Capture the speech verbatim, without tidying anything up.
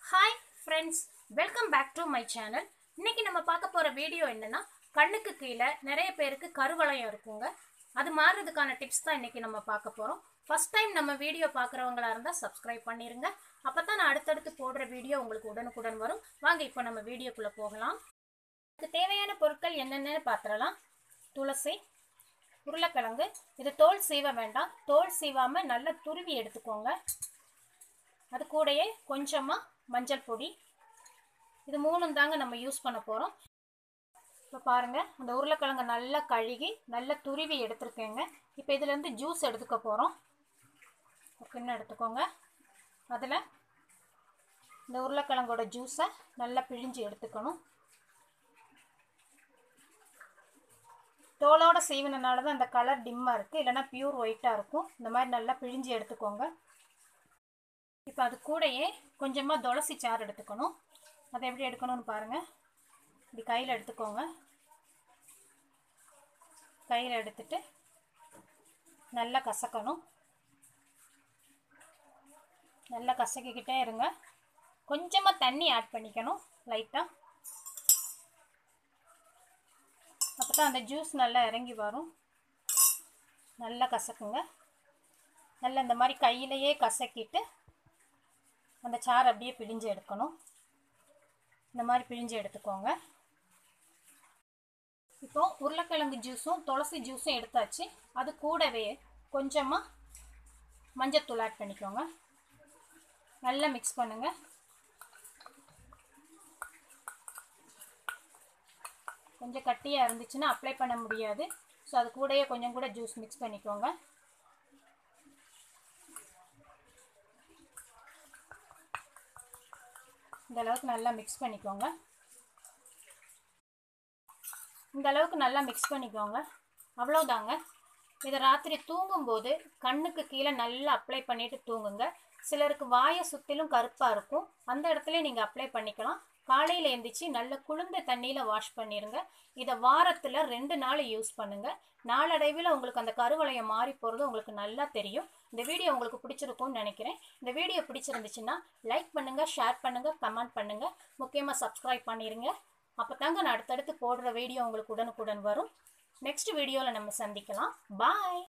Hi friends, welcome back to my channel. இன்னைக்கு நம்ம பார்க்க போற வீடியோ என்னன்னா கண்ணுக்கு கீழே நிறைய பேருக்கு கருவளையம் இருக்குங்க. அது மாறதுக்கான டிப்ஸ் தான் இன்னைக்கு நம்ம பார்க்க போறோம். ஃபர்ஸ்ட் டைம் நம்ம வீடியோ பார்க்குறவங்களா இருந்தா Subscribe பண்ணிருங்க. அப்பதான் நான் அடுத்தடுத்து போடுற வீடியோ உங்களுக்கு உடனுக்குடன் வரும். வாங்க இப்போ நம்ம வீடியோக்குள்ள போகலாம். இதுக்கு தேவையான பொருட்கள் என்னென்னன்னு பார்த்துறலாம். துளசி, உருளைக்கிழங்கு, இது தோல் சீவ வேண்டாம். தோல் சீவாம நல்லா துருவி எடுத்துக்கோங்க. அது கூடயே கொஞ்சமா மஞ்சள் பொடி, இது மூணும் தாங்க நம்ம யூஸ் பண்ண போறோம். இப்போ பாருங்க, அந்த உருளைக்கிழங்கு நல்லா கழுகி நல்லா துருவி எடுத்துருக்கேங்க. இப்போ இதுல இருந்து ஜூஸ் எடுத்துக்க போறோம். கிண்ணம் எடுத்துக்கோங்க. அதில் இந்த உருளைக்கிழங்கோட ஜூஸை நல்லா பிழிஞ்சு எடுத்துக்கணும். தோலோட சீவினால தான் இந்த கலர் டிம்மாக இருக்குது, இல்லைனா பியூர் ஒயிட்டாக இருக்கும். இந்த மாதிரி நல்லா பிழிஞ்சு எடுத்துக்கோங்க. இப்போ அது கூடயே கொஞ்சமாக துளசி சாறு எடுத்துக்கணும். அதை எப்படி எடுக்கணும்னு பாருங்கள். இப்படி கையில் எடுத்துக்கோங்க. கையில் எடுத்துட்டு நல்லா கசக்கணும். நல்லா கசக்கிக்கிட்டே இருங்க. கொஞ்சமாக தண்ணி ஆட் பண்ணிக்கணும் லைட்டாக. அப்போ தான் அந்த ஜூஸ் நல்லா இறங்கி வரும். நல்லா கசக்குங்க. நல்லா இந்த மாதிரி கையிலையே கசக்கிட்டு அந்த சாறு அப்படியே பிழிஞ்சு எடுக்கணும். இந்த மாதிரி பிழிஞ்சு எடுத்துக்கோங்க. இப்போ உருளைக்கிழங்கு ஜூஸும் துளசி ஜூஸும் எடுத்தாச்சு. அது கூடவே கொஞ்சமாக மஞ்சத்தூள் ஆட் பண்ணிக்கோங்க. நல்லா மிக்ஸ் பண்ணுங்க. கொஞ்சம் கட்டியாக இருந்துச்சுன்னா அப்ளை பண்ண முடியாது. ஸோ அது கூடயே கொஞ்சம் கூட ஜூஸ் மிக்ஸ் பண்ணிக்கோங்க. இந்த அளவுக்கு நல்லா மிக்ஸ் பண்ணிக்கோங்க. இந்த அளவுக்கு நல்லா மிக்ஸ் பண்ணிக்கோங்க. அவ்வளோதாங்க. இதை ராத்திரி தூங்கும்போது கண்ணுக்கு கீழே நல்லா அப்ளை பண்ணிட்டு தூங்குங்க. சிலருக்கு வாயை சுற்றிலும் கருப்பாக இருக்கும், அந்த இடத்துல நீங்கள் அப்ளை பண்ணிக்கலாம். காலையில் எழுந்திரிச்சு நல்ல குளிர்ந்த தண்ணியில் வாஷ் பண்ணிடுங்க. இதை வாரத்தில் ரெண்டு நாள் யூஸ் பண்ணுங்கள். நாளடைவில் உங்களுக்கு அந்த கருவளையம் மாறி போகிறது உங்களுக்கு நல்லா தெரியும். இந்த வீடியோ உங்களுக்கு பிடிச்சிருக்கும்னு நினைக்கிறேன். இந்த வீடியோ பிடிச்சிருந்துச்சுன்னா லைக் பண்ணுங்கள், ஷேர் பண்ணுங்கள், கமெண்ட் பண்ணுங்கள். முக்கியமாக சப்ஸ்கிரைப் பண்ணிடுங்க. அப்போ தாங்க நான் அடுத்தடுத்து போடுற வீடியோ உங்களுக்கு உடனுக்குடன் வரும். நெக்ஸ்ட் வீடியோவில் நம்ம சந்திக்கலாம். பாய்.